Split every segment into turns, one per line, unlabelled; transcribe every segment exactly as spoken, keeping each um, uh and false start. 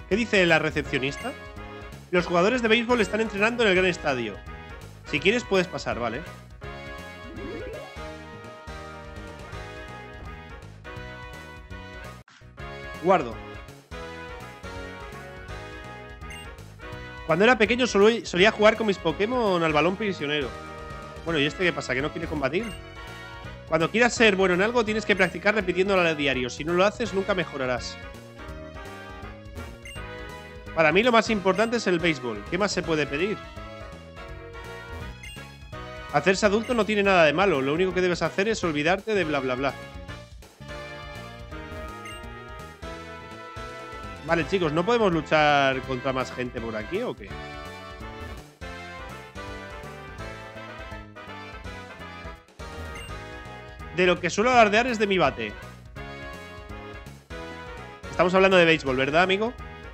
¿Qué dice la recepcionista? Los jugadores de béisbol están entrenando en el gran estadio. Si quieres puedes pasar, vale. Guardo. Cuando era pequeño solo solía jugar con mis Pokémon al balón prisionero. Bueno, ¿y este qué pasa? ¿Que no quiere combatir? Cuando quieras ser bueno en algo tienes que practicar repitiéndolo a diario. Si no lo haces, nunca mejorarás. Para mí lo más importante es el béisbol. ¿Qué más se puede pedir? Hacerse adulto no tiene nada de malo. Lo único que debes hacer es olvidarte de bla bla bla. Vale, chicos, ¿no podemos luchar contra más gente por aquí o qué? De lo que suelo alardear es de mi bate. Estamos hablando de béisbol, ¿verdad, amigo?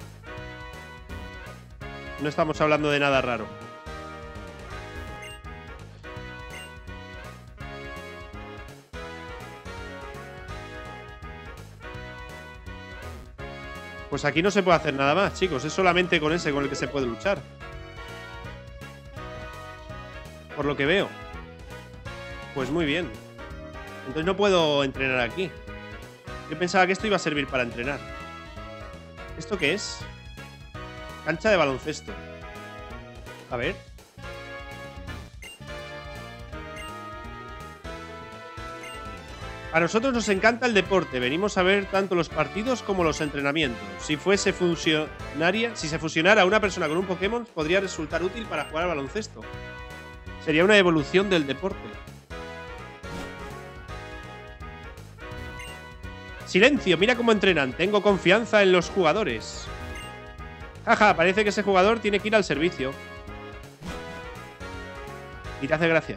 No estamos hablando de nada raro. Pues aquí no se puede hacer nada más, chicos. Es solamente con ese con el que se puede luchar. Por lo que veo. Pues muy bien. Entonces no puedo entrenar aquí. Yo pensaba que esto iba a servir para entrenar. ¿Esto qué es? Cancha de baloncesto. A ver. A nosotros nos encanta el deporte. Venimos a ver tanto los partidos como los entrenamientos. Si fuese fusionaria, si se fusionara una persona con un Pokémon, podría resultar útil para jugar al baloncesto. Sería una evolución del deporte. Silencio, mira cómo entrenan. Tengo confianza en los jugadores. Jaja, parece que ese jugador tiene que ir al servicio. Y te hace gracia.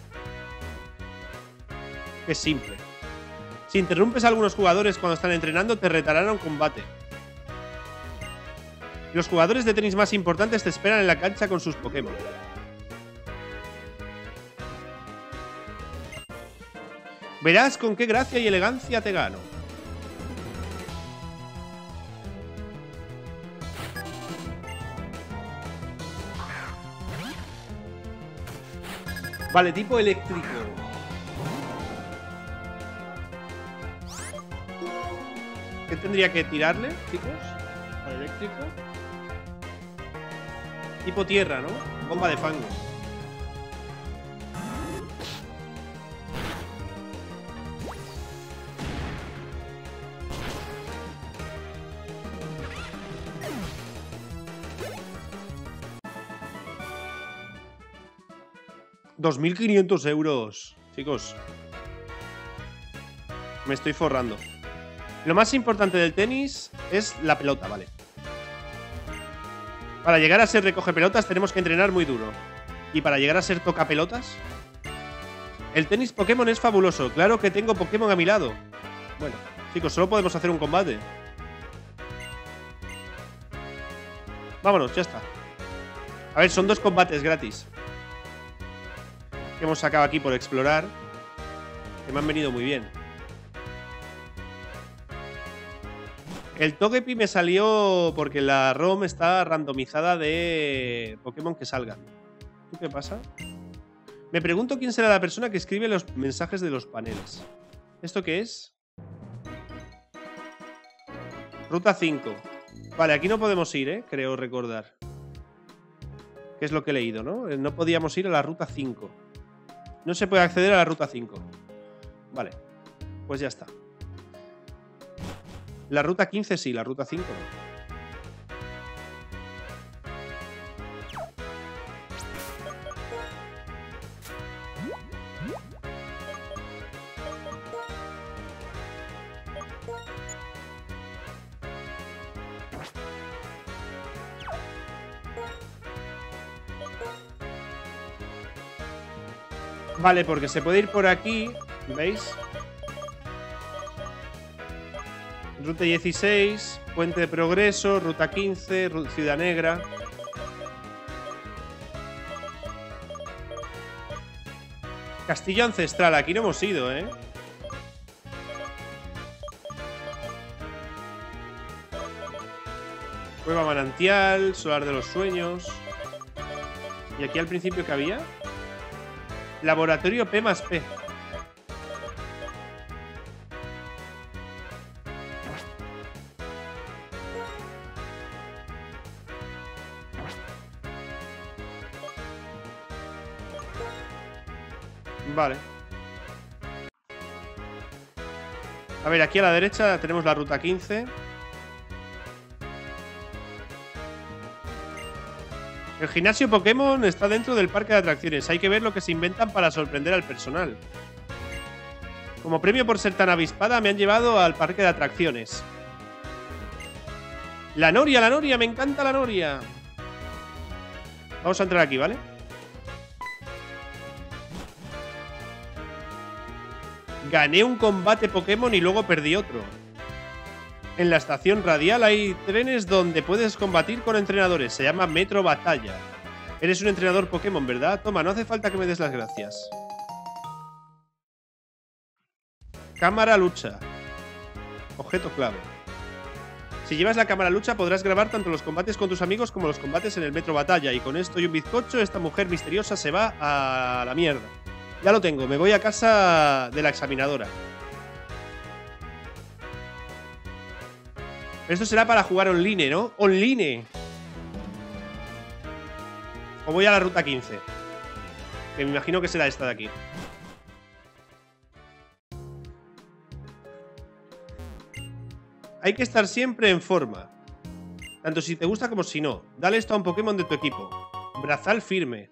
Qué simple. Si interrumpes a algunos jugadores cuando están entrenando, te retarán a un combate. Los jugadores de tenis más importantes te esperan en la cancha con sus Pokémon. Verás con qué gracia y elegancia te gano. Vale, tipo eléctrico. ¿Qué tendría que tirarle, chicos? Al eléctrico. Tipo tierra, ¿no? Bomba de fango. dos mil quinientos euros. Chicos. Me estoy forrando. Lo más importante del tenis es la pelota, vale. Para llegar a ser recoge pelotas tenemos que entrenar muy duro. ¿Y para llegar a ser toca pelotas? El tenis Pokémon es fabuloso. Claro que tengo Pokémon a mi lado. Bueno, chicos, solo podemos hacer un combate. Vámonos, ya está. A ver, son dos combates gratis que hemos sacado aquí por explorar, que me han venido muy bien. El Togepi me salió porque la ROM está randomizada de Pokémon que salgan. ¿Tú qué pasa? Me pregunto quién será la persona que escribe los mensajes de los paneles. ¿Esto qué es? Ruta cinco. Vale, aquí no podemos ir, ¿eh? Creo recordar. Que es lo que he leído, ¿no? No podíamos ir a la ruta cinco. No se puede acceder a la ruta cinco. Vale, pues ya está. La ruta quince sí, la ruta cinco no. Vale, porque se puede ir por aquí, ¿veis? Ruta dieciséis, Puente de Progreso, Ruta quince, Ciudad Negra. Castillo Ancestral, aquí no hemos ido, ¿eh? Cueva manantial, solar de los sueños. ¿Y aquí al principio qué había? Laboratorio P más P. Vale. A ver, aquí a la derecha tenemos la ruta quince. El gimnasio Pokémon está dentro del parque de atracciones. Hay que ver lo que se inventan para sorprender al personal. Como premio por ser tan avispada, me han llevado al parque de atracciones. La Noria, la Noria, me encanta la Noria. Vamos a entrar aquí, ¿vale? Gané un combate Pokémon y luego perdí otro. En la estación radial hay trenes donde puedes combatir con entrenadores. Se llama Metro Batalla. Eres un entrenador Pokémon, ¿verdad? Toma, no hace falta que me des las gracias. Cámara lucha. Objeto clave. Si llevas la cámara lucha podrás grabar tanto los combates con tus amigos como los combates en el Metro Batalla. Y con esto y un bizcocho, esta mujer misteriosa se va a la mierda. Ya lo tengo, me voy a casa de la examinadora. Esto será para jugar online, ¿no? Online. O voy a la ruta quince. Que me imagino que será esta de aquí. Hay que estar siempre en forma. Tanto si te gusta como si no. Dale esto a un Pokémon de tu equipo. Brazal firme.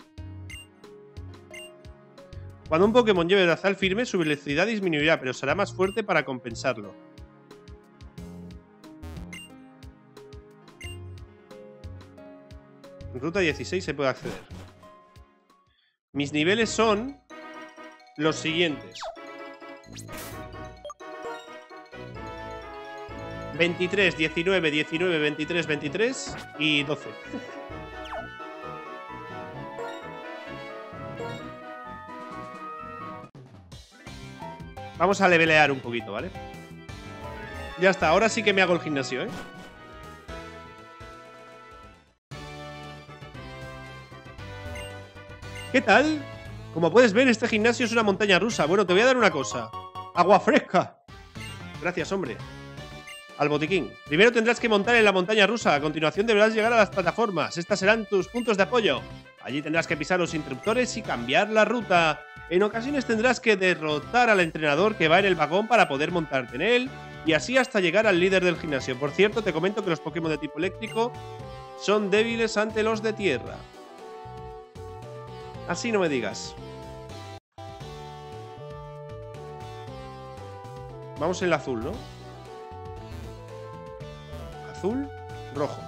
Cuando un Pokémon lleve brazal firme, su velocidad disminuirá, pero será más fuerte para compensarlo. En ruta dieciséis se puede acceder. Mis niveles son los siguientes. veintitrés, diecinueve, diecinueve, veintitrés, veintitrés y doce. Vamos a levelear un poquito, ¿vale? Ya está, ahora sí que me hago el gimnasio, ¿eh? ¿Qué tal? Como puedes ver, este gimnasio es una montaña rusa. Bueno, te voy a dar una cosa. Agua fresca. Gracias, hombre. Al botiquín. Primero tendrás que montar en la montaña rusa. A continuación deberás llegar a las plataformas. Estas serán tus puntos de apoyo. Allí tendrás que pisar los interruptores y cambiar la ruta. En ocasiones tendrás que derrotar al entrenador que va en el vagón para poder montarte en él. Y así hasta llegar al líder del gimnasio. Por cierto, te comento que los Pokémon de tipo eléctrico son débiles ante los de tierra. Así no me digas. Vamos en el azul, ¿no? Azul, rojo.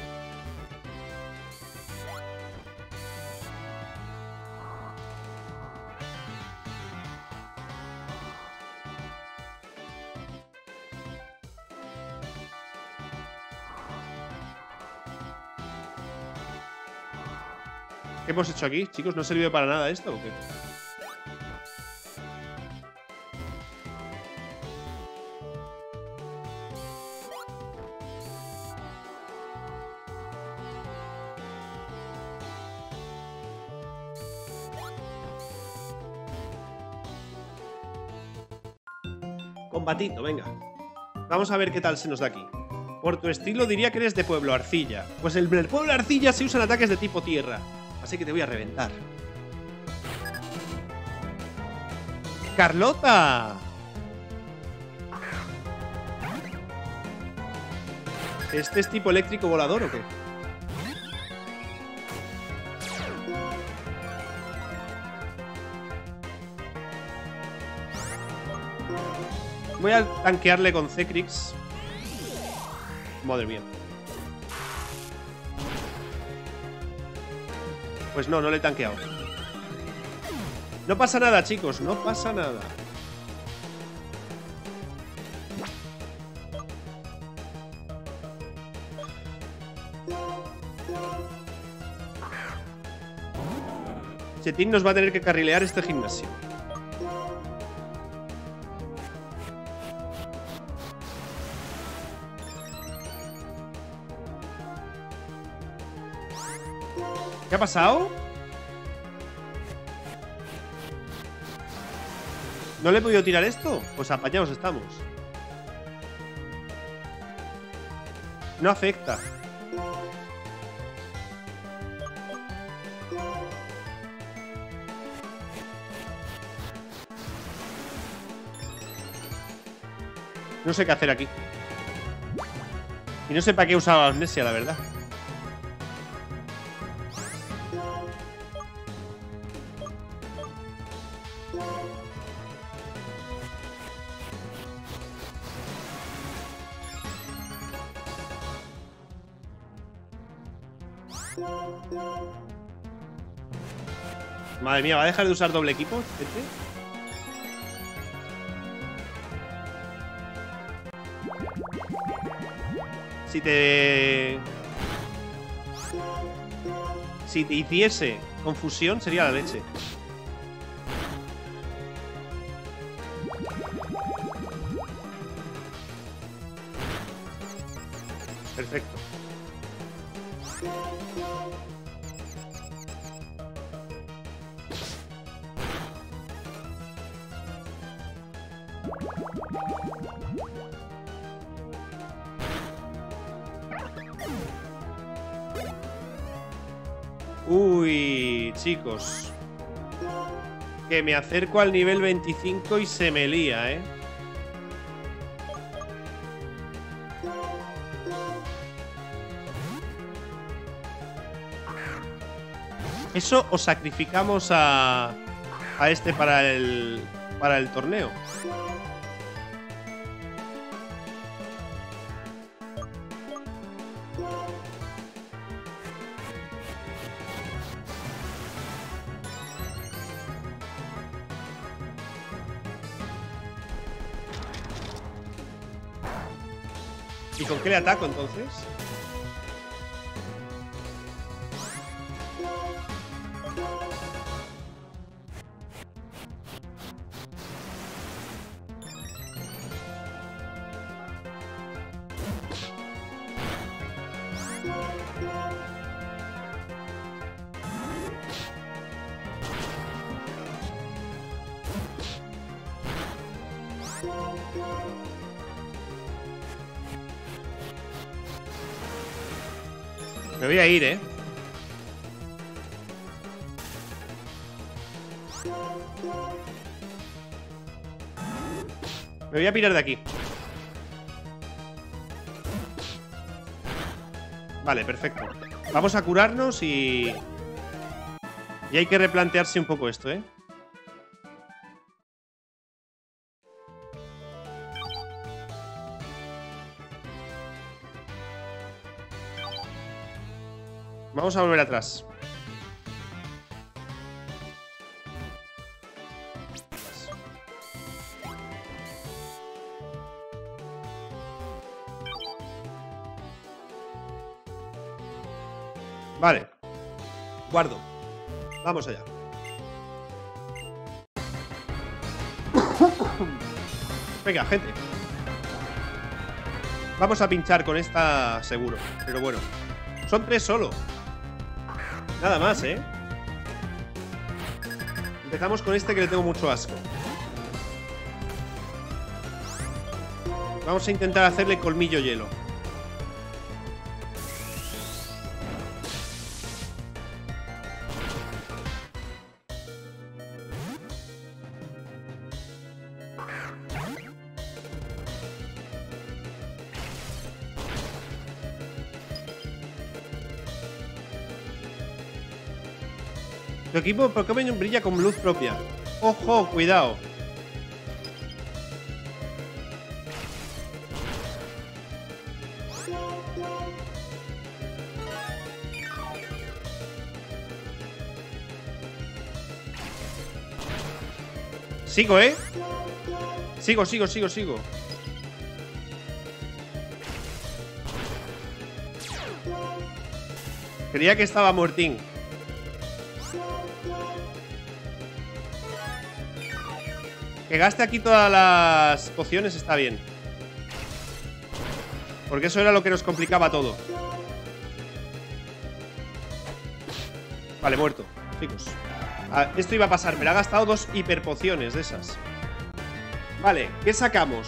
¿Qué hemos hecho aquí? Chicos, ¿no ha servido para nada esto o qué? Combatito, venga. Vamos a ver qué tal se nos da aquí. Por tu estilo diría que eres de Pueblo Arcilla. Pues en el Pueblo Arcilla se usan ataques de tipo tierra. Así que te voy a reventar. ¡Carlota! ¿Este es tipo eléctrico volador o qué? Voy a tanquearle con Zekrix. Madre mía. Pues no, no le he tanqueado. No pasa nada, chicos, no pasa nada. Chetín nos va a tener que carrilear este gimnasio. ¿Qué ha pasado? ¿No le he podido tirar esto? Pues apañados estamos. No afecta. No sé qué hacer aquí. Y no sé para qué usaba la amnesia, la verdad. Madre mía, ¿va a dejar de usar doble equipo, gente? Si te... Si te hiciese confusión, sería la leche. Perfecto. Uy, chicos. Que me acerco al nivel veinticinco y se me lía, ¿eh? Eso o sacrificamos a, a este para el, para el torneo. ¿Y con qué le ataco entonces? Me voy a ir, ¿eh? Me voy a pirar de aquí. Vale, perfecto. Vamos a curarnos y... Y hay que replantearse un poco esto, ¿eh? Vamos a volver atrás. Vale. Guardo. Vamos allá. Venga, gente. Vamos a pinchar con esta seguro. Pero bueno. Son tres solo. Nada más, ¿eh? Empezamos con este que le tengo mucho asco. Vamos a intentar hacerle colmillo hielo. Tu equipo Pokémon brilla con luz propia. ¡Ojo! ¡Cuidado! Sigo, ¿eh? Sigo, sigo, sigo, sigo. Creía que estaba muertín. Que gaste aquí todas las pociones está bien. Porque eso era lo que nos complicaba todo. Vale, muerto, chicos. Ah, esto iba a pasar, me la ha gastado dos hiperpociones de esas. Vale, ¿qué sacamos?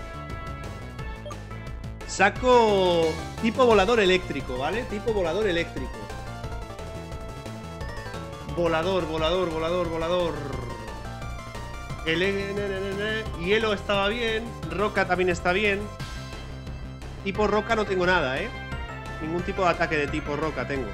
Saco tipo volador eléctrico, ¿vale? Tipo volador eléctrico. Volador, volador, volador, volador. El hielo estaba bien. Roca también está bien. Tipo roca no tengo nada, ¿eh? Ningún tipo de ataque de tipo roca tengo.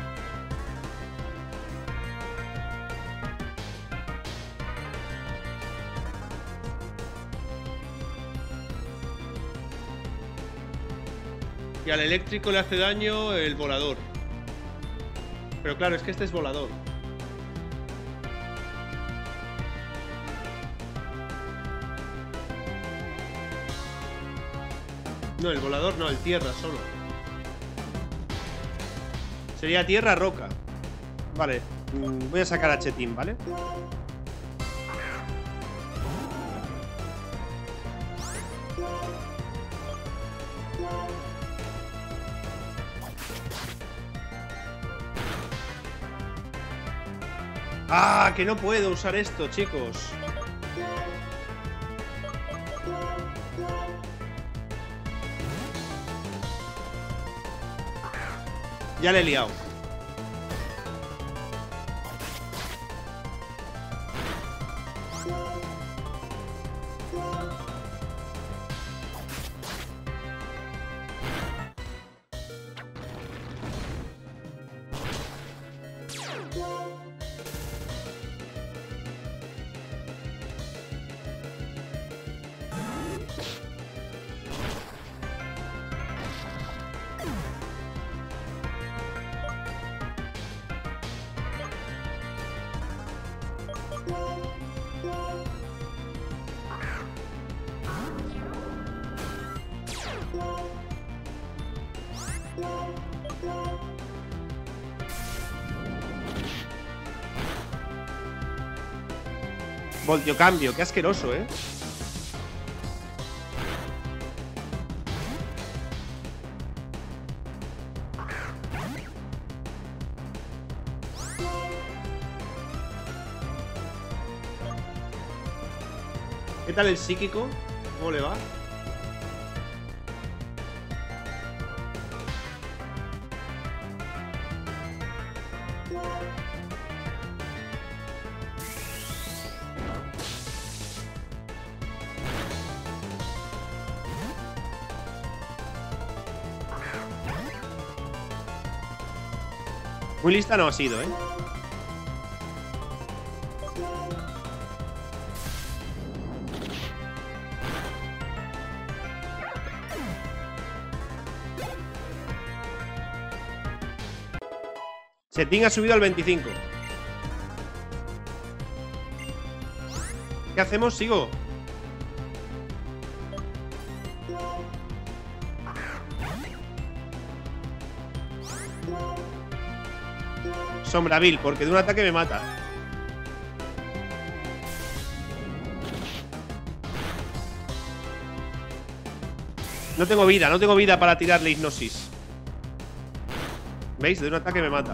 Y al eléctrico le hace daño el volador. Pero claro, es que este es volador. No, el volador no, el tierra solo. Sería tierra, roca. Vale, voy a sacar a Chetín, ¿vale? ¡Ah! Que no puedo usar esto, chicos. Ya le he liado. Voltio cambio, qué asqueroso, ¿eh? ¿Qué tal el psíquico? ¿Cómo le va? Muy lista no ha sido, ¿eh? Chetín ha subido al veinticinco. ¿Qué hacemos? Sigo. Sombravil, porque de un ataque me mata. No tengo vida, no tengo vida para tirarle hipnosis. ¿Veis? De un ataque me mata.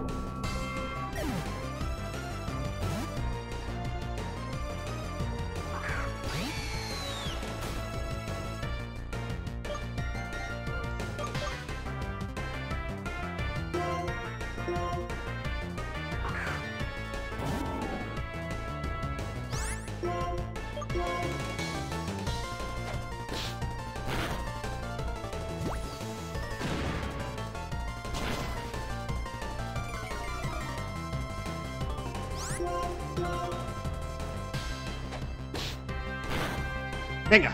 Venga.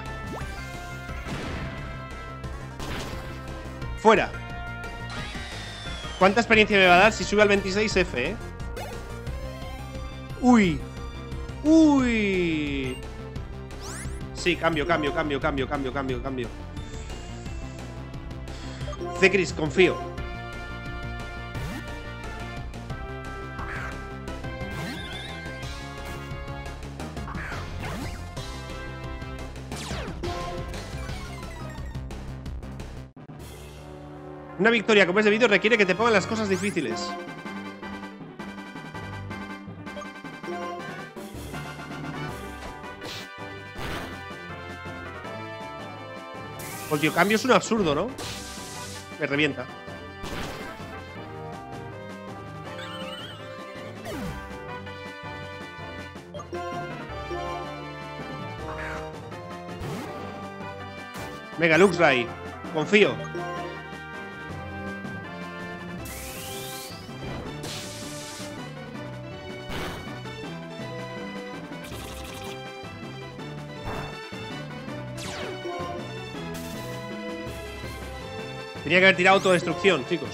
Fuera. ¿Cuánta experiencia me va a dar si sube al veintiséis F, eh? Uy. Uy. Sí, cambio, cambio, cambio, cambio, cambio, cambio, cambio. Zekris, confío. Una victoria como es debido requiere que te pongan las cosas difíciles. Voltio cambio es un absurdo, ¿no? Me revienta. Venga, Luxray, confío. Tenía que haber tirado autodestrucción, chicos.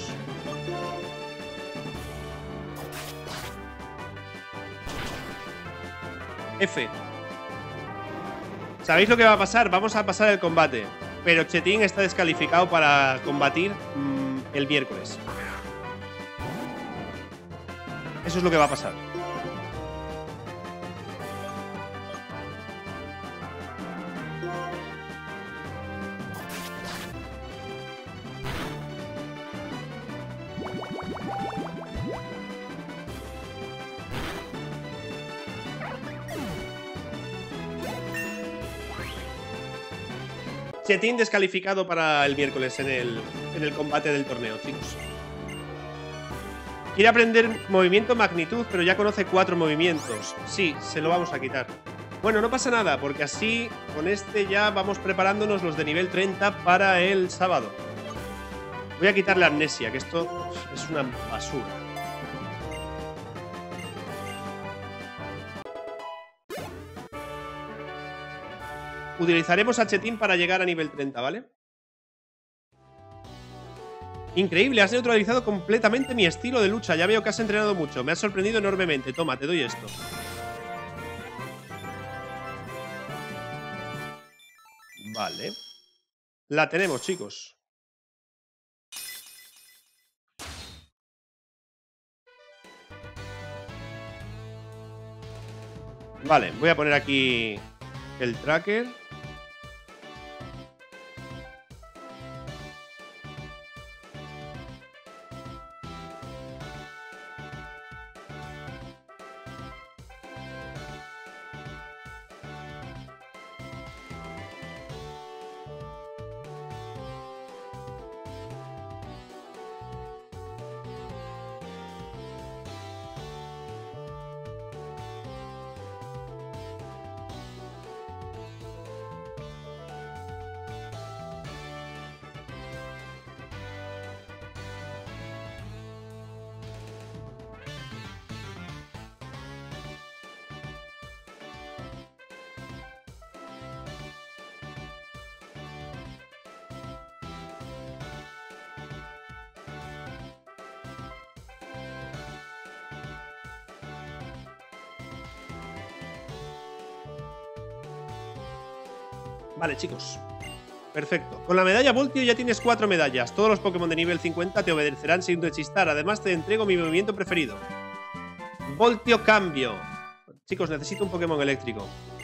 F. ¿Sabéis lo que va a pasar? Vamos a pasar el combate. Pero Chetín está descalificado para combatir mmm, el miércoles. Eso es lo que va a pasar. Chetín descalificado para el miércoles en el, en el combate del torneo, chicos. Quiere aprender movimiento magnitud, pero ya conoce cuatro movimientos. Sí, se lo vamos a quitar. Bueno, no pasa nada, porque así con este ya vamos preparándonos los de nivel treinta para el sábado. Voy a quitarle amnesia, que esto es una basura. Utilizaremos a Chetín para llegar a nivel treinta, ¿vale? Increíble, has neutralizado completamente mi estilo de lucha. Ya veo que has entrenado mucho. Me has sorprendido enormemente. Toma, te doy esto. Vale. La tenemos, chicos. Vale, voy a poner aquí el tracker. Vale, chicos. Perfecto. Con la medalla Voltio ya tienes cuatro medallas. Todos los Pokémon de nivel cincuenta te obedecerán sin rechistar. Además te entrego mi movimiento preferido. Voltio cambio. Chicos, necesito un Pokémon eléctrico.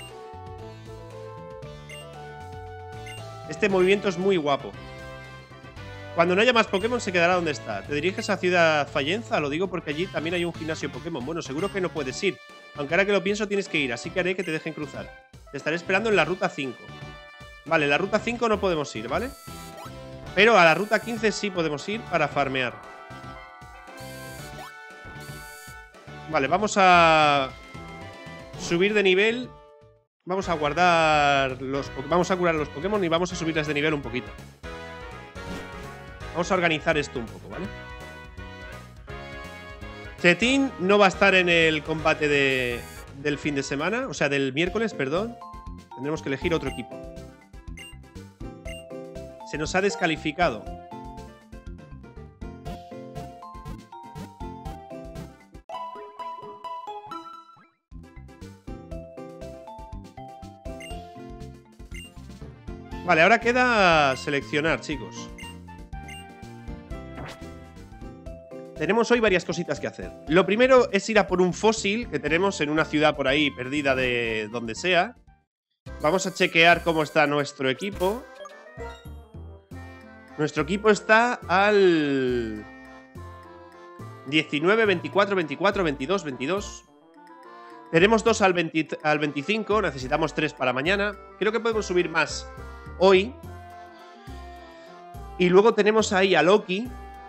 Este movimiento es muy guapo. Cuando no haya más Pokémon se quedará donde está. ¿Te diriges a Ciudad Fallenza? Lo digo porque allí también hay un gimnasio Pokémon. Bueno, seguro que no puedes ir. Aunque ahora que lo pienso tienes que ir, así que haré que te dejen cruzar. Te estaré esperando en la ruta cinco. Vale, la ruta cinco no podemos ir, ¿vale? Pero a la ruta quince sí podemos ir para farmear. Vale, vamos a subir de nivel. Vamos a guardar los... Vamos a curar los Pokémon y vamos a subirles de nivel un poquito. Vamos a organizar esto un poco, ¿vale? Chetín no va a estar en el combate de, del fin de semana. O sea, del miércoles, perdón. Tendremos que elegir otro equipo. Se nos ha descalificado. Vale, ahora queda seleccionar, chicos. Tenemos hoy varias cositas que hacer. Lo primero es ir a por un fósil que tenemos en una ciudad por ahí perdida de donde sea. Vamos a chequear cómo está nuestro equipo. Nuestro equipo está al diecinueve, veinticuatro, veinticuatro, veintidós, veintidós. Tenemos dos al, veinte, al veinticinco. Necesitamos tres para mañana. Creo que podemos subir más hoy. Y luego tenemos ahí a Loki,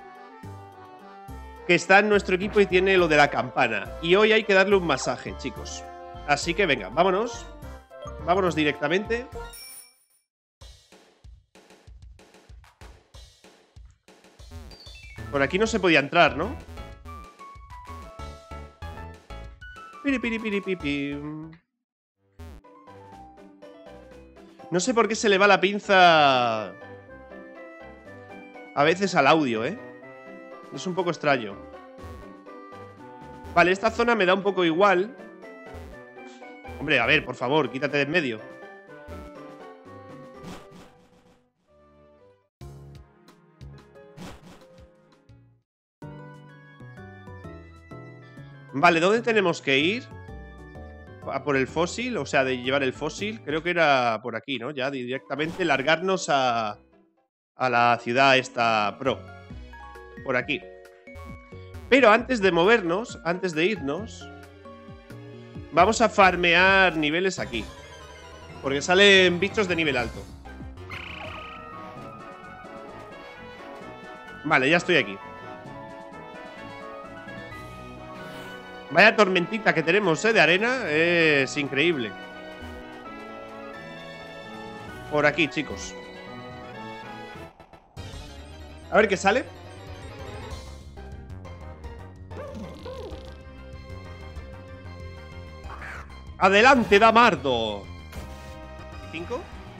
que está en nuestro equipo y tiene lo de la campana. Y hoy hay que darle un masaje, chicos. Así que venga, vámonos. Vámonos directamente. Por aquí no se podía entrar, ¿no? Piri, piri, piri, piri. No sé por qué se le va la pinza a veces al audio, ¿eh? Es un poco extraño. Vale, esta zona me da un poco igual. Hombre, a ver, por favor, quítate de en medio. Vale, ¿dónde tenemos que ir? A por el fósil, o sea, de llevar el fósil. Creo que era por aquí, ¿no? Ya directamente largarnos a, a la ciudad esta pro. Por aquí. Pero antes de movernos, antes de irnos, vamos a farmear niveles aquí. Porque salen bichos de nivel alto. Vale, ya estoy aquí. Vaya tormentita que tenemos, ¿eh? De arena. Es increíble. Por aquí, chicos. A ver qué sale. ¡Adelante, Damardo! ¿cinco?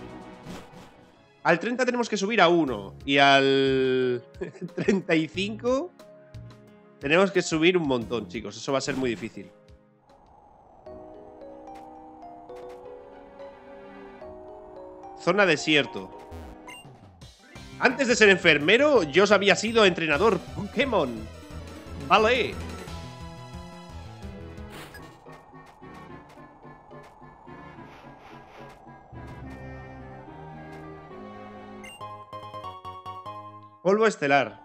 Al treinta tenemos que subir a uno. Y al treinta y cinco tenemos que subir un montón, chicos. Eso va a ser muy difícil. Zona desierto. Antes de ser enfermero, yo había sido entrenador Pokémon. Vale. Polvo estelar.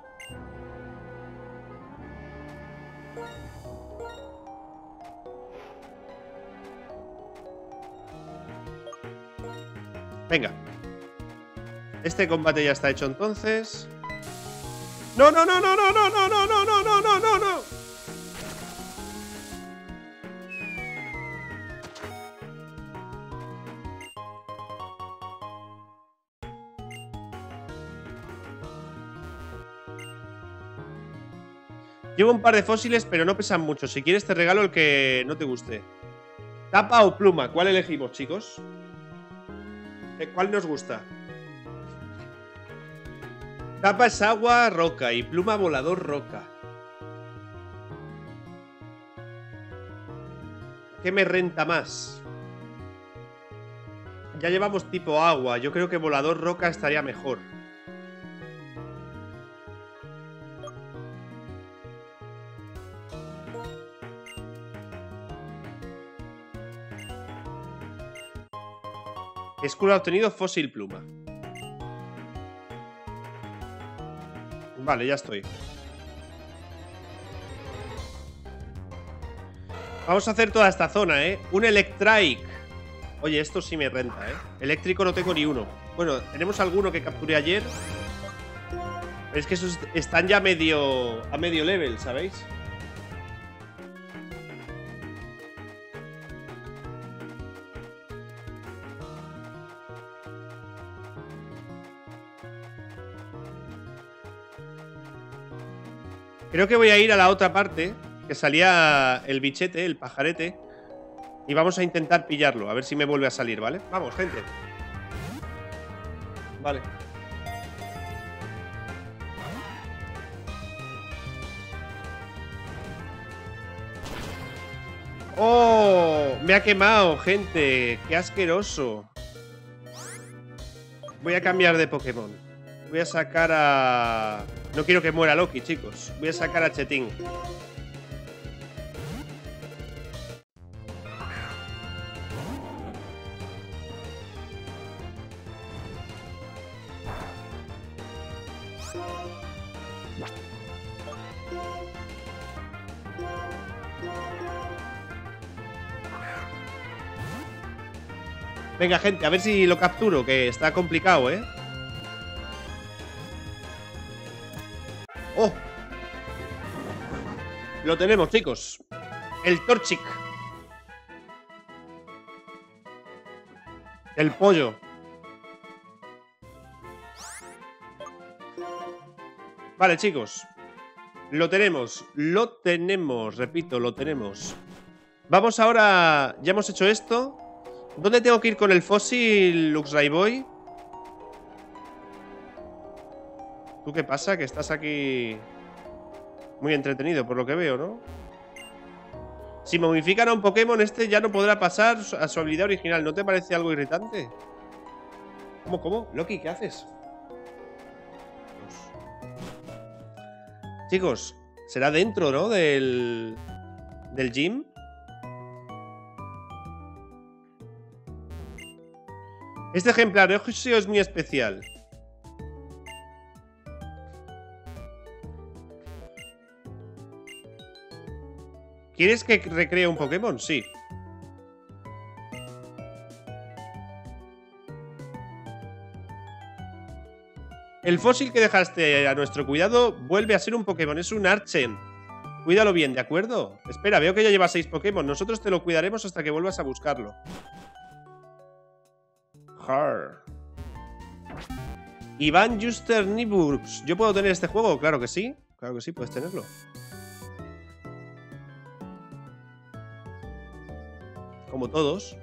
Venga. Este combate ya está hecho entonces. ¡No, no, no, no, no, no, no, no, no, no, no, no, no, no! Llevo un par de fósiles, pero no pesan mucho. Si quieres te regalo el que no te guste. ¿Tapa o pluma? ¿Cuál elegimos, chicos? ¿Cuál nos gusta? Tapa es agua, roca. Y pluma, volador, roca. ¿Qué me renta más? Ya llevamos tipo agua. Yo creo que volador, roca estaría mejor. Escudo obtenido, fósil pluma. Vale, ya estoy. Vamos a hacer toda esta zona, ¿eh? Un Electrike. Oye, esto sí me renta, ¿eh? Eléctrico no tengo ni uno. Bueno, tenemos alguno que capturé ayer. Pero es que esos están ya medio a medio level, ¿sabéis? Creo que voy a ir a la otra parte, que salía el bichete, el pajarete. Y vamos a intentar pillarlo, a ver si me vuelve a salir, ¿vale? Vamos, gente. Vale. ¡Oh! Me ha quemado, gente. ¡Qué asqueroso! Voy a cambiar de Pokémon. Voy a sacar a... No quiero que muera Loki, chicos. Voy a sacar a Chetín. Venga, gente, a ver si lo capturo, que está complicado, ¿eh? ¡Oh! Lo tenemos, chicos. El Torchic. El pollo. Vale, chicos. Lo tenemos. Lo tenemos. Repito, lo tenemos. Vamos ahora. Ya hemos hecho esto. ¿Dónde tengo que ir con el fósil, Luxray Boy? ¿Tú qué pasa? Que estás aquí muy entretenido, por lo que veo, ¿no? Si momifican a un Pokémon, este ya no podrá pasar a su habilidad original. ¿No te parece algo irritante? ¿Cómo, cómo? Loki, ¿qué haces? Chicos, será dentro, ¿no? Del... del gym. Este ejemplar de Oxio es muy especial. ¿Quieres que recree un Pokémon? Sí. El fósil que dejaste a nuestro cuidado vuelve a ser un Pokémon. Es un Archen. Cuídalo bien, ¿de acuerdo? Espera, veo que ya lleva seis Pokémon. Nosotros te lo cuidaremos hasta que vuelvas a buscarlo. Har. Iván Juster Niburgs. ¿Yo puedo tener este juego? Claro que sí. Claro que sí, puedes tenerlo. Como todos.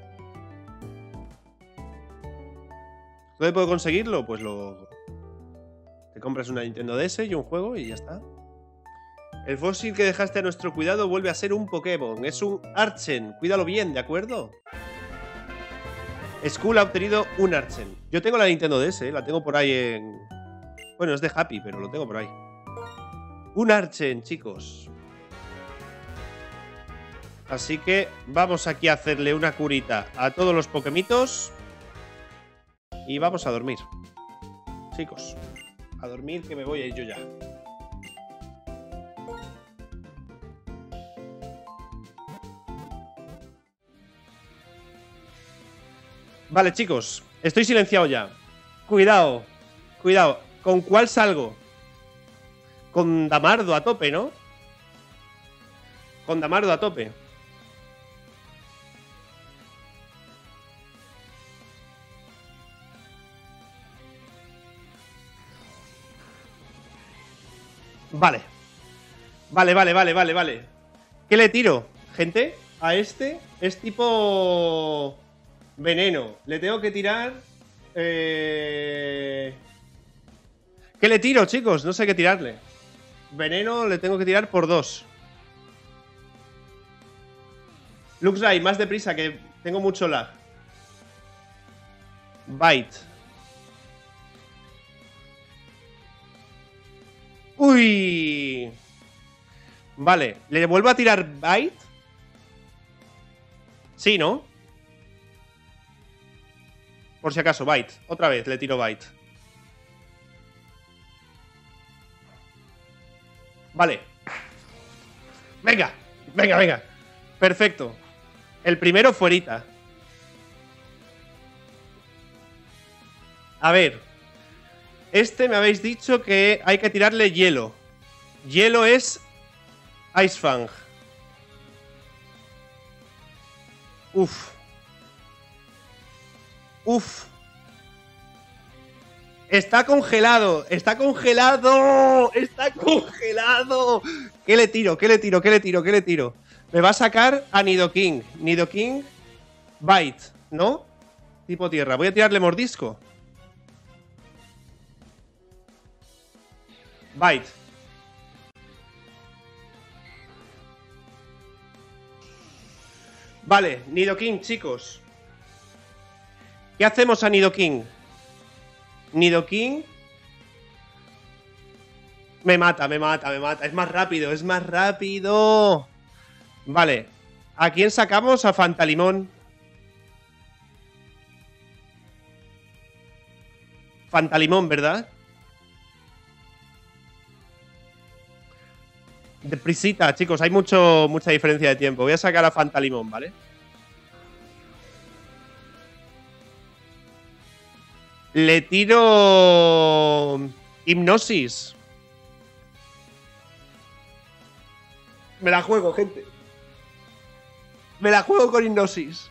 ¿Dónde puedo conseguirlo? Pues lo... Te compras una Nintendo D S y un juego y ya está. El fósil que dejaste a nuestro cuidado vuelve a ser un Pokémon. Es un Archen. Cuídalo bien, ¿de acuerdo? Skull ha obtenido un Archen. Yo tengo la Nintendo D S, ¿eh? La tengo por ahí en... Bueno, es de Happy, pero lo tengo por ahí. Un Archen, chicos. Así que vamos aquí a hacerle una curita a todos los Pokémitos. Y vamos a dormir. Chicos, a dormir que me voy a ir yo ya. Vale, chicos, estoy silenciado ya. Cuidado, cuidado. ¿Con cuál salgo? Con Damardo a tope, ¿no? Con Damardo a tope. Vale. Vale, vale, vale, vale, vale. ¿Qué le tiro, gente? A este es tipo... veneno. Le tengo que tirar... Eh... ¿Qué le tiro, chicos? No sé qué tirarle. Veneno le tengo que tirar por dos. Luxray, más deprisa, que tengo mucho lag. Bite. ¡Uy! Vale, ¿le vuelvo a tirar Bite? Sí, ¿no? Por si acaso, Bite. Otra vez le tiro Bite. Vale. Venga, venga, venga. Perfecto. El primero fuerita. A ver. Este me habéis dicho que hay que tirarle hielo. Hielo es Ice Fang. Uf. Uf. Está congelado. Está congelado. Está congelado. ¿Qué le tiro? ¿Qué le tiro? ¿Qué le tiro? ¿Qué le tiro? Me va a sacar a Nidoking. Nidoking Bite, ¿no? Tipo tierra. Voy a tirarle mordisco. Bite. Vale, Nidoking, chicos. ¿Qué hacemos a Nidoking? Nidoking me mata, me mata, me mata. Es más rápido, es más rápido. Vale. ¿A quién sacamos? A Fantalimón. Fantalimón, ¿verdad? Deprisita, chicos. Hay mucho, mucha diferencia de tiempo. Voy a sacar a Fantalimón, ¿vale? Le tiro... Hipnosis. Me la juego, gente. Me la juego con hipnosis.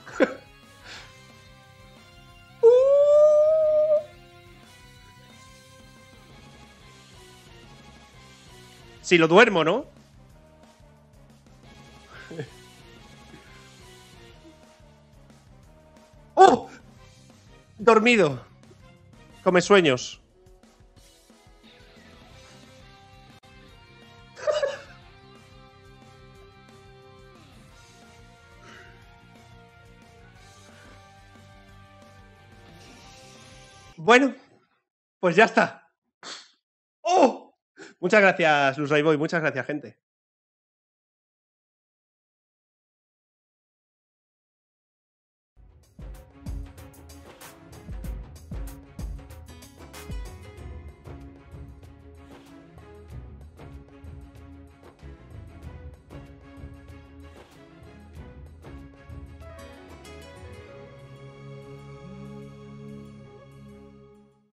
uh. Si lo duermo, ¿no? ¡Oh! Dormido. Come sueños. Bueno, pues ya está. ¡Oh! Muchas gracias, Luz Boy. Muchas gracias, gente.